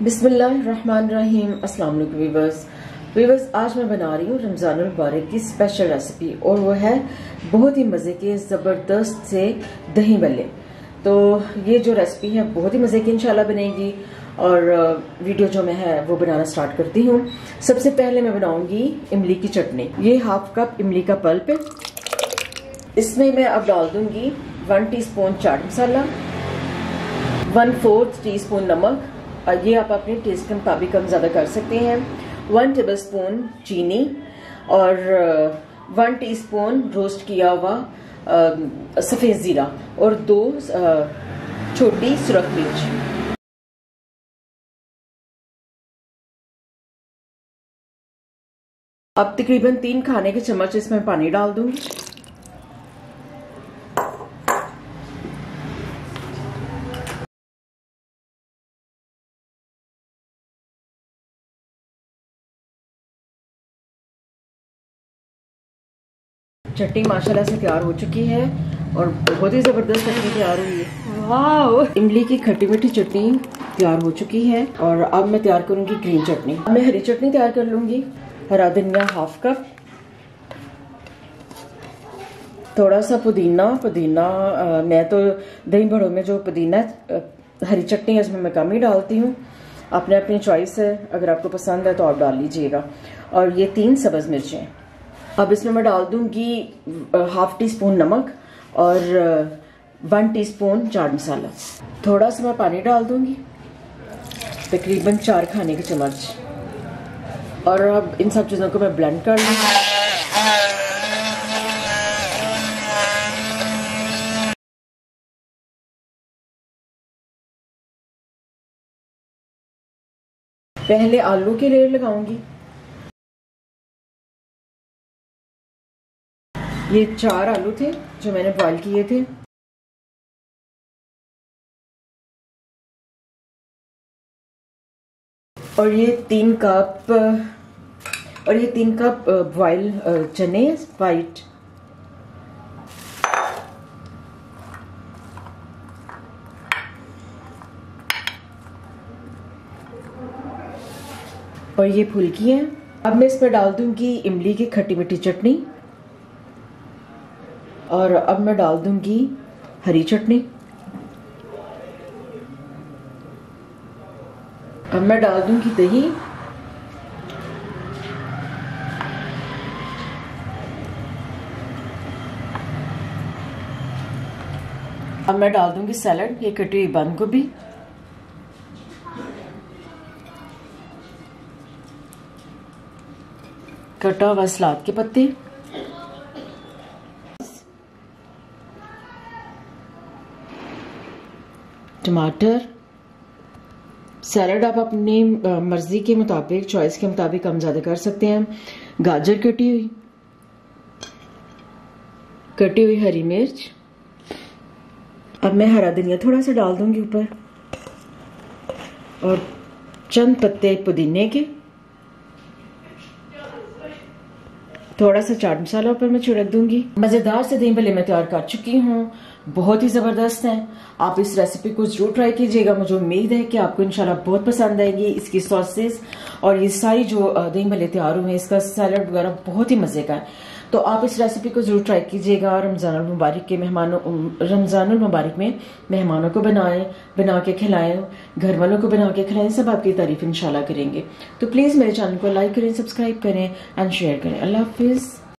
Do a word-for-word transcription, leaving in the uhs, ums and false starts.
बिस्मिल्लाहिर्रहमानिर्रहीम। अस्सलाम वालेकुम वीवर्स वीवर्स आज मैं बना रही हूँ रमज़ानुल मुबारक की स्पेशल रेसिपी और वो है बहुत ही मज़े के ज़बरदस्त से दही भल्ले। तो ये जो रेसिपी है बहुत ही मज़े की इंशाल्लाह बनेगी और वीडियो जो मैं है वो बनाना स्टार्ट करती हूँ। सबसे पहले मैं बनाऊंगी इमली की चटनी। ये हाफ कप इमली का पल्प है। इसमें मैं अब डाल दूंगी वन टी स्पून चाट मसाला, वन फोर्थ टी स्पून नमक, ये आप अपने टेस्ट के मुताबिक कम ज़्यादा कर सकते हैं, वन टेबल स्पून चीनी और वन टीस्पून रोस्ट किया हुआ सफ़ेद ज़ीरा और दो छोटी सुरख मिर्च। अब तकरीबन तीन खाने के चम्मच इसमें पानी डाल दूंगी। चटनी माशाल्लाह से तैयार हो चुकी है और बहुत ही ज़बरदस्त चटनी तैयार हुई है। वाह! इमली की खट्टी मीठी चटनी तैयार हो चुकी है और अब मैं तैयार करूंगी ग्रीन चटनी। अब मैं हरी चटनी तैयार कर लूंगी। हरा धनिया हाफ कप, थोड़ा सा पुदीना पुदीना आ, मैं तो दही बड़ों में जो पुदीना हरी चटनी है उसमें मैं कम ही डालती हूँ। अपने अपनी चॉइस है, अगर आपको पसंद है तो आप डाल लीजिएगा। और ये तीन सब्ज़ मिर्चें। अब इसमें मैं डाल दूंगी हाफ टी स्पून नमक और वन टीस्पून चाट मसाला। थोड़ा सा मैं पानी डाल दूंगी, तकरीबन चार खाने के चम्मच। और अब इन सब चीज़ों को मैं ब्लेंड कर लूँगी। पहले आलू की लेयर लगाऊंगी। ये चार आलू थे जो मैंने बॉईल किए थे। और ये तीन कप और ये तीन कप बॉईल चने वाइट। और ये फुल्की हैं। अब मैं इसमें डाल दूंगी इमली की खट्टी मीठी चटनी और अब मैं डाल दूंगी हरी चटनी। अब मैं डाल दूंगी दही। अब मैं डाल दूंगी सैलड, ये कटी हुई बंद गोभी, कटा हुआ सलाद के पत्ते, टमाटर। सैलड आप अपनी मर्जी के मुताबिक, चॉइस के मुताबिक कम ज़्यादा कर सकते हैं। गाजर कटी हुई, कटी हुई हरी मिर्च। अब मैं हरा धनिया थोड़ा सा डाल दूंगी ऊपर और चंद पत्ते पुदीने के। थोड़ा सा चाट मसाला ऊपर मैं छिड़क दूंगी। मजेदार से दही भल्ले मैं तैयार कर चुकी हूँ, बहुत ही जबरदस्त हैं। आप इस रेसिपी को जरूर ट्राई कीजिएगा। मुझे उम्मीद है कि आपको इंशाल्लाह बहुत पसंद आएगी। इसकी सॉसेस और ये सारी जो दही भल्ले तैयार हुए हैं, इसका सैलड वगैरह बहुत ही मजे का है। तो आप इस रेसिपी को जरूर ट्राई कीजिएगा। रमजानुल मुबारक के मेहमानों रमजानुल मुबारक में मेहमानों को बनाएं, बना के खिलाएं, घर वालों को बना के खिलाएं, सब आपकी तारीफ इंशाल्लाह करेंगे। तो प्लीज मेरे चैनल को लाइक करें, सब्सक्राइब करें एंड शेयर करें। अल्लाह हाफिज।